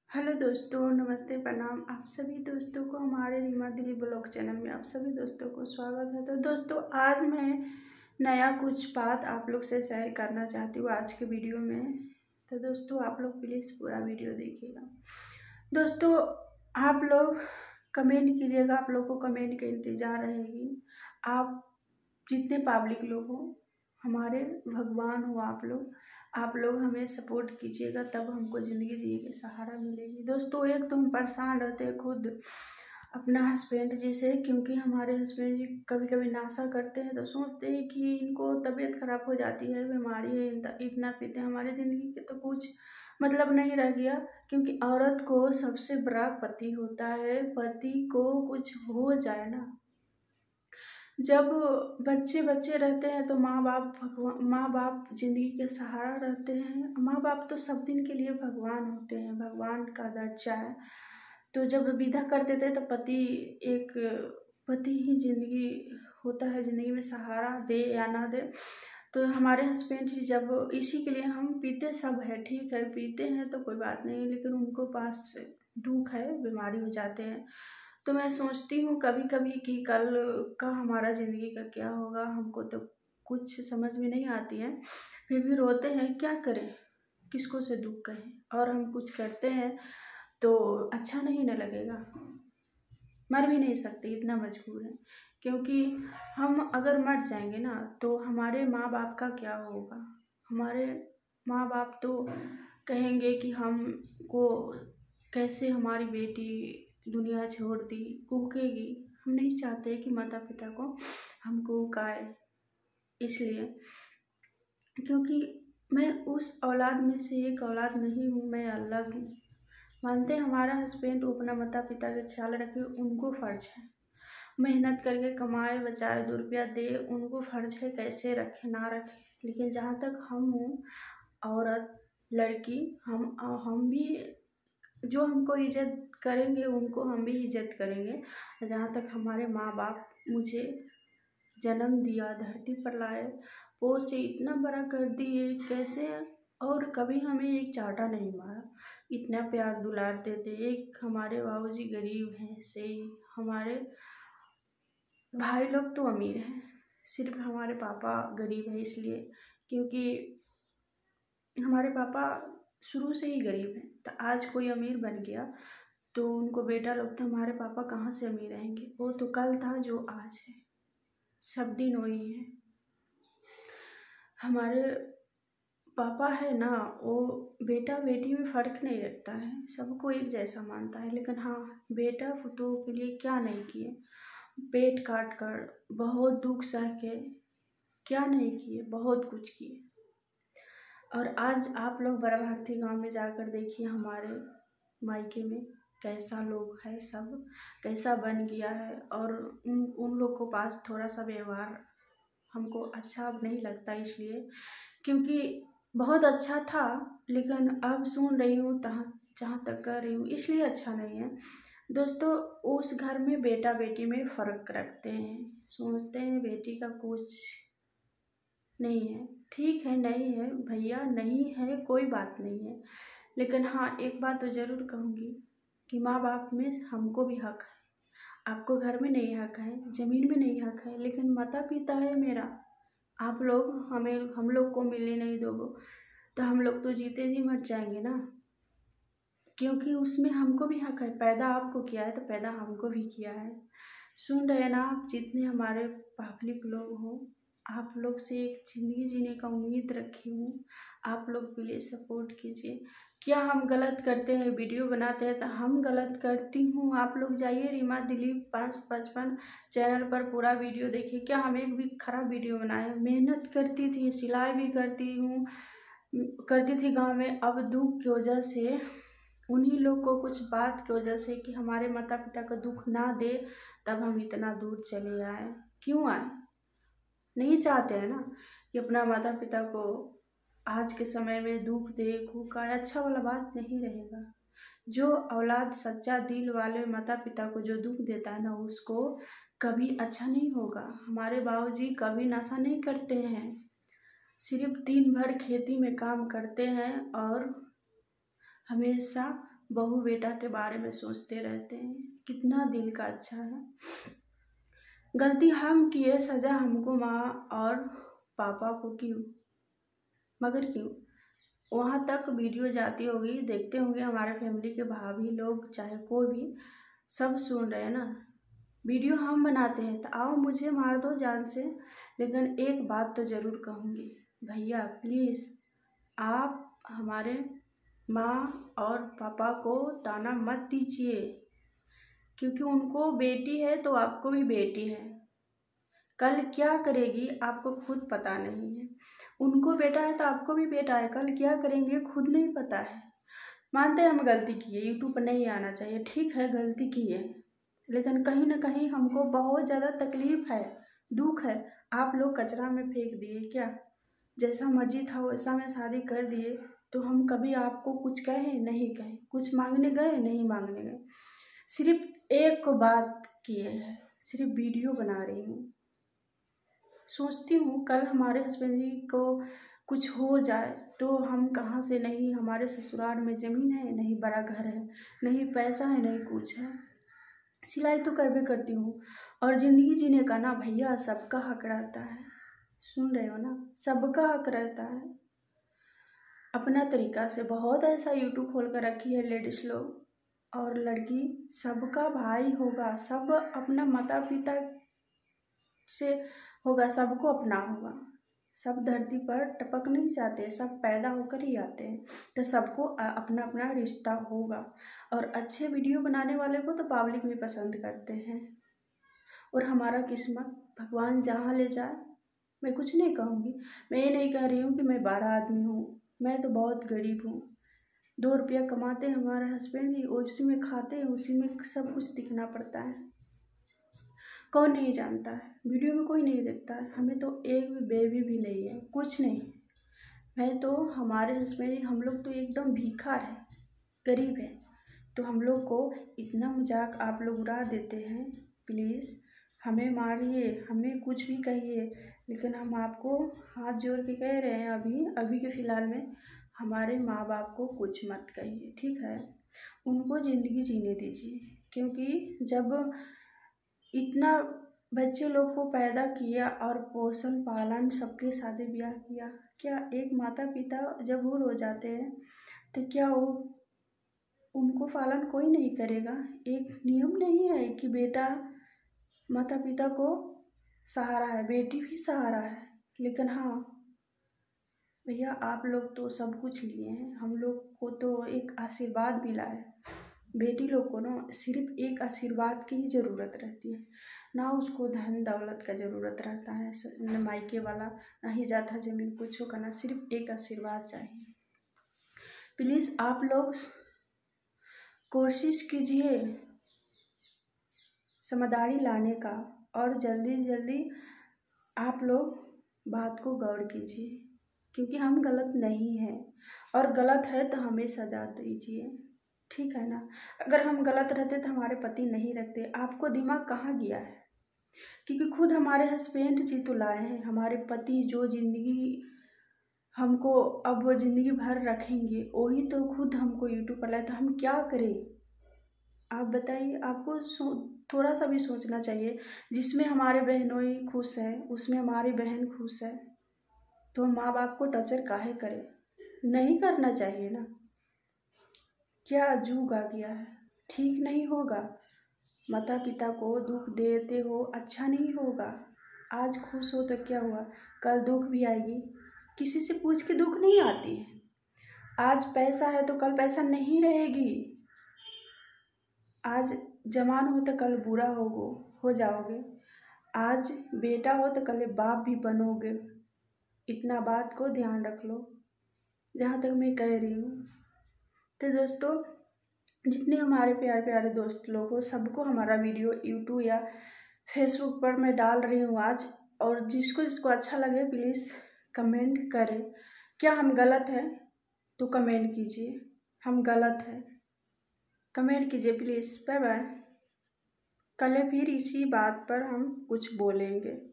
Hello दोस्तों, नमस्ते, प्रणाम। आप सभी दोस्तों को हमारे रीमा दिली ब्लॉग चैनल में आप सभी दोस्तों को स्वागत है। तो दोस्तों, आज मैं नया कुछ बात आप लोग से शेयर करना चाहती हूँ आज के वीडियो में। तो दोस्तों, आप लोग प्लीज़ पूरा वीडियो देखिएगा। दोस्तों, आप लोग कमेंट कीजिएगा, आप लोग को कमेंट का इंतज़ार रहेगी। आप जितने पब्लिक लोग हो, हमारे भगवान हो आप लोग हमें सपोर्ट कीजिएगा, तब हमको ज़िंदगी जीने की सहारा मिलेगी। दोस्तों, एक तो हम परेशान रहते हैं खुद अपना हस्बैंड जी से, क्योंकि हमारे हस्बैंड जी कभी कभी नाशा करते हैं तो सोचते हैं कि इनको तबीयत खराब हो जाती है, बीमारी है, इतना पीते हैं, हमारी ज़िंदगी के तो कुछ मतलब नहीं रह गया। क्योंकि औरत को सबसे बड़ा पति होता है। पति को कुछ हो जाए ना, जब बच्चे बच्चे रहते हैं तो माँ बाप जिंदगी के सहारा रहते हैं। माँ बाप तो सब दिन के लिए भगवान होते हैं, भगवान का दर्जा है। तो जब विदा कर देते हैं तो पति ही जिंदगी होता है, जिंदगी में सहारा दे या ना दे। तो हमारे हस्बैंड जी जब इसी के लिए हम पीते सब है, ठीक है, पीते हैं तो कोई बात नहीं, लेकिन उनको पास दुख है, बीमारी हो जाते हैं। तो मैं सोचती हूँ कभी कभी कि कल का हमारा ज़िंदगी का क्या होगा। हमको तो कुछ समझ में नहीं आती है, फिर भी रोते हैं। क्या करें, किसको से दुख कहें। और हम कुछ करते हैं तो अच्छा नहीं न लगेगा, मर भी नहीं सकते, इतना मजबूर है। क्योंकि हम अगर मर जाएंगे ना तो हमारे माँ बाप का क्या होगा। हमारे माँ बाप तो कहेंगे कि हमको कैसे हमारी बेटी दुनिया छोड़ दी, कूकेगी। हम नहीं चाहते कि माता पिता को हम कूकाए, इसलिए। क्योंकि मैं उस औलाद में से एक औलाद नहीं हूँ, मैं अलग हूँ। मानते हैं हमारा हस्बैंड अपना माता पिता का ख्याल रखे, उनको फ़र्ज है, मेहनत करके कमाए बचाए 2 रुपया दे, उनको फ़र्ज है कैसे रखे ना रखे। लेकिन जहाँ तक हम हूँ, औरत लड़की, हम भी जो हमको इज्जत करेंगे उनको हम भी इज्जत करेंगे। जहाँ तक हमारे माँ बाप मुझे जन्म दिया, धरती पर लाए, पोस से इतना बड़ा कर दिए, कैसे, और कभी हमें एक चांटा नहीं मारा, इतना प्यार दुलार देते। एक हमारे बाबूजी गरीब हैं से ही, हमारे भाई लोग तो अमीर हैं, सिर्फ हमारे पापा गरीब है इसलिए। क्योंकि हमारे पापा शुरू से ही गरीब हैं, तो आज कोई अमीर बन गया तो उनको बेटा लोग, तो हमारे पापा कहाँ से अमीर रहेंगे। वो तो कल था जो आज है, सब दिन वही है। हमारे पापा है ना, वो बेटा बेटी में फ़र्क नहीं रखता है, सबको एक जैसा मानता है। लेकिन हाँ, बेटा फुतोह के लिए क्या नहीं किए, पेट काट कर, बहुत दुख सह के, क्या नहीं किए, बहुत कुछ किए। और आज आप लोग बड़ा भारती गांव में जाकर देखिए, हमारे मायके में कैसा लोग है, सब कैसा बन गया है। और उन लोग को पास थोड़ा सा व्यवहार हमको अच्छा अब नहीं लगता, इसलिए। क्योंकि बहुत अच्छा था, लेकिन अब सुन रही हूँ जहाँ तक कर रही हूँ, इसलिए अच्छा नहीं है। दोस्तों, उस घर में बेटा बेटी में फ़र्क रखते हैं, सोचते हैं बेटी का कुछ नहीं है, ठीक है, नहीं है भैया, नहीं है, कोई बात नहीं है। लेकिन हाँ, एक बात तो ज़रूर कहूँगी कि माँ बाप में हमको भी हक है। आपको घर में नहीं हक है, ज़मीन में नहीं हक है, लेकिन माता पिता है मेरा। आप लोग हम लोग को मिलने नहीं दोगे तो हम लोग तो जीते जी मर जाएंगे ना। क्योंकि उसमें हमको भी हक है, पैदा आपको किया है तो पैदा हमको भी किया है। सुन रहे ना आप, जितने हमारे पब्लिक लोग हो, आप लोग से एक ज़िंदगी जीने का उम्मीद रखी हूँ, आप लोग प्लीज़ सपोर्ट कीजिए। क्या हम गलत करते हैं, वीडियो बनाते हैं तो हम गलत करती हूँ। आप लोग जाइए रीमा दिलीप 555 चैनल पर पूरा वीडियो देखिए। क्या हम एक भी खराब वीडियो बनाए? मेहनत करती थी, सिलाई भी करती थी गाँव में। अब दुख की वजह से, उन्हीं लोग को कुछ बात की वजह से कि हमारे माता पिता का दुख ना दे, तब हम इतना दूर चले आए। क्यों आए? नहीं चाहते हैं ना कि अपना माता पिता को आज के समय में दुख दे, कुकाए, अच्छा वाला बात नहीं रहेगा। जो औलाद सच्चा दिल वाले माता पिता को जो दुख देता है ना, उसको कभी अच्छा नहीं होगा। हमारे बाबूजी कभी नशा नहीं करते हैं, सिर्फ दिन भर खेती में काम करते हैं और हमेशा बहू बेटा के बारे में सोचते रहते हैं। कितना दिल का अच्छा है। गलती हम किए, सज़ा हमको माँ और पापा को क्यों, मगर क्यों। वहाँ तक वीडियो जाती होगी, देखते होंगे हमारे फैमिली के भाभी लोग, चाहे कोई भी, सब सुन रहे हैं ना। वीडियो हम बनाते हैं तो आओ मुझे मार दो जान से, लेकिन एक बात तो ज़रूर कहूँगी, भैया प्लीज़ आप हमारे माँ और पापा को ताना मत दीजिए, क्योंकि उनको बेटी है तो आपको भी बेटी है। कल क्या करेगी आपको खुद पता नहीं है। उनको बेटा है तो आपको भी बेटा है, कल क्या करेंगे खुद नहीं पता है। मानते हैं हम गलती किए, यूट्यूब पर नहीं आना चाहिए, ठीक है गलती की है, लेकिन कहीं ना कहीं हमको बहुत ज़्यादा तकलीफ़ है, दुख है। आप लोग कचरा में फेंक दिए क्या? जैसा मर्जी था वैसा में शादी कर दिए, तो हम कभी आपको कुछ कहें नहीं कहें, कुछ मांगने गए नहीं मांगने गए, सिर्फ एक बात किए हैं, सिर्फ वीडियो बना रही हूँ। सोचती हूँ कल हमारे हस्बैंड जी को कुछ हो जाए तो हम कहाँ से, नहीं हमारे ससुराल में ज़मीन है, नहीं बड़ा घर है, नहीं पैसा है, नहीं कुछ है। सिलाई तो कर भी करती हूँ, और ज़िंदगी जीने का ना भैया सबका हक रहता है। सुन रहे हो ना, सबका हक रहता है अपना तरीका से। बहुत ऐसा यूट्यूब खोल कर रखी है लेडीज़ लोग और लड़की, सबका भाई होगा, सब अपना माता पिता से होगा, सबको अपना होगा। सब धरती पर टपक नहीं जाते, सब पैदा होकर ही आते हैं, तो सबको अपना अपना रिश्ता होगा। और अच्छे वीडियो बनाने वाले को तो पब्लिक भी पसंद करते हैं, और हमारा किस्मत भगवान जहाँ ले जाए। मैं कुछ नहीं कहूँगी, मैं ये नहीं कह रही हूँ कि मैं 12 आदमी हूँ, मैं तो बहुत गरीब हूँ। 2 रुपया कमाते हैं हमारे हस्बैंड जी, उसी में खाते हैं, उसी में सब कुछ दिखना पड़ता है। कौन नहीं जानता है, वीडियो में कोई नहीं देखता है। हमें तो एक भी बेबी भी नहीं है, कुछ नहीं। मैं तो, हमारे हस्बैंड जी, हम लोग तो एकदम भिखार है, गरीब है, तो हम लोग को इतना मजाक आप लोग उड़ा देते हैं। प्लीज़ हमें मारिए, हमें कुछ भी कहिए, लेकिन हम आपको हाथ जोड़ के कह रहे हैं, अभी के फ़िलहाल में हमारे माँ बाप को कुछ मत कहिए, ठीक है। उनको ज़िंदगी जीने दीजिए, क्योंकि जब इतना बच्चे लोग को पैदा किया और पोषण पालन सबके शादी ब्याह किया, क्या एक माता पिता जब बूढ़ हो जाते हैं तो क्या वो उनको पालन कोई नहीं करेगा? एक नियम नहीं है कि बेटा माता पिता को सहारा है, बेटी भी सहारा है। लेकिन हाँ भैया, आप लोग तो सब कुछ लिए हैं, हम लोग को तो एक आशीर्वाद मिला है। बेटी लोग को ना सिर्फ एक आशीर्वाद की ही ज़रूरत रहती है, ना उसको धन दौलत का ज़रूरत रहता है, न मायके वाला, ना ही जाता जमीन कुछ होगा, ना, सिर्फ एक आशीर्वाद चाहिए। प्लीज़ आप लोग कोशिश कीजिए समझदारी लाने का, और जल्दी जल्दी आप लोग बात को गौर कीजिए, क्योंकि हम गलत नहीं हैं, और गलत है तो हमें सजा दीजिए, ठीक है ना। अगर हम गलत रहते तो हमारे पति नहीं रखते। आपको दिमाग कहाँ गया है? क्योंकि खुद हमारे हस्बैंड जी तो लाए हैं, हमारे पति जो ज़िंदगी हमको अब वो ज़िंदगी भर रखेंगे, वही तो खुद हमको यूट्यूब पर लाए, तो हम क्या करें? आप बताइए। आपको थोड़ा सा भी सोचना चाहिए। जिसमें हमारे बहनोई खुश है, उसमें हमारी बहन खुश है, तो माँ बाप को टचर काहे करें? नहीं करना चाहिए ना। क्या जुग आ गया है, ठीक नहीं होगा। माता पिता को दुख देते हो, अच्छा नहीं होगा। आज खुश हो तो क्या हुआ, कल दुख भी आएगी। किसी से पूछ के दुख नहीं आती है। आज पैसा है तो कल पैसा नहीं रहेगी। आज जवान हो तो कल बुरा हो जाओगे। आज बेटा हो तो कल बाप भी बनोगे। इतना बात को ध्यान रख लो, जहाँ तक मैं कह रही हूँ। तो दोस्तों, जितने हमारे प्यारे प्यारे दोस्त लोग हो, सबको हमारा वीडियो यूट्यूब या फेसबुक पर मैं डाल रही हूँ आज, और जिसको जिसको अच्छा लगे प्लीज़ कमेंट करें। क्या हम गलत हैं तो कमेंट कीजिए, हम गलत हैं कमेंट कीजिए प्लीज़। Bye bye. कल फिर इसी बात पर हम कुछ बोलेंगे।